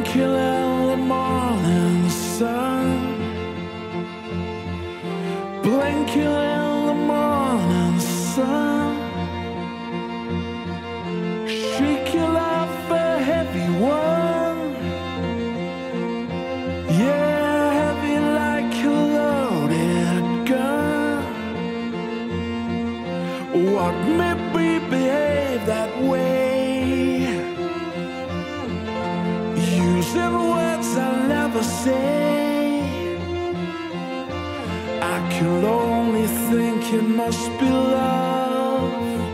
Blinking in the morning sun, blinking in the morning sun. Shake your life a heavy one, yeah, heavy like a loaded gun. What made me behave that way? Using words I'll never say. I can only think it must be love.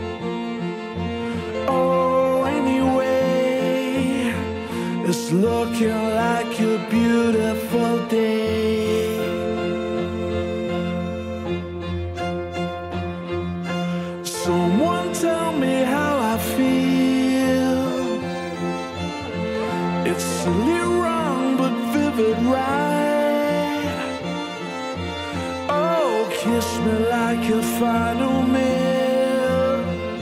Oh, anyway, it's looking like a beautiful day. Someone tell me how I feel. It's silly wrong but vivid right. Oh, kiss me like a final meal.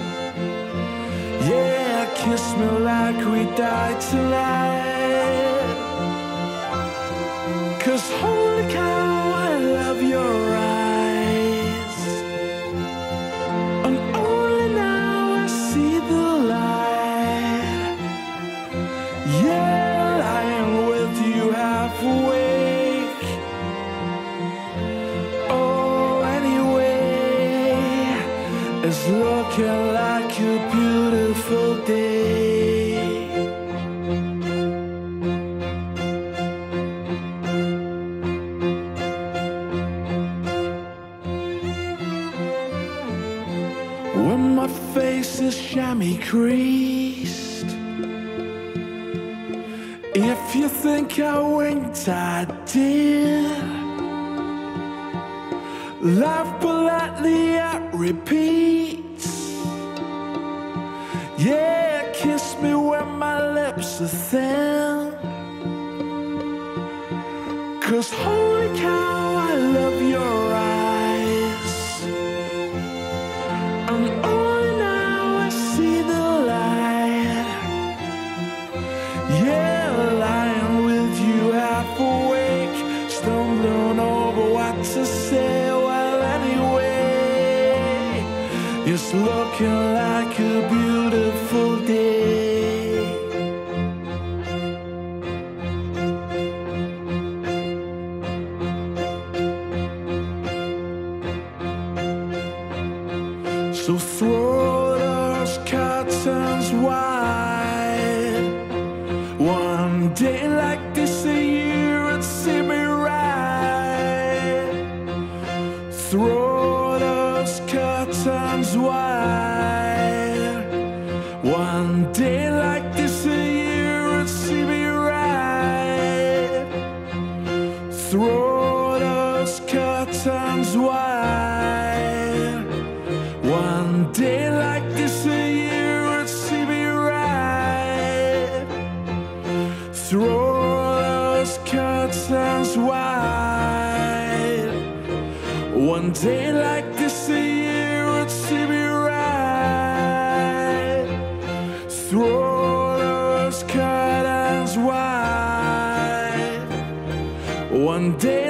Yeah, kiss me like we died tonight. 'Cause holy cow, I love your eyes. And only now I see the light. Yeah, lying with you half awake. Oh, anyway, it's looking like a beautiful day. When my face is chamois creased, if you think I winked, I did. Laugh politely at repeats. Yeah, kiss me when my lips are thin. 'Cause holy cow, I love your eyes. And only now I see the light. Yeah, lying with you half awake, stumbling over what to say. Well, anyway, it's looking like a beautiful day. So throw those curtains wide. One day like this a year, it'd see me right. Throw those curtains wide. One day like this a year, it'd see me right. Throw those curtains wide. One day like this a year, it'd see me right. Throw those curtains wide. One day like this a year, it'd see me right. Throw those curtains wide. One day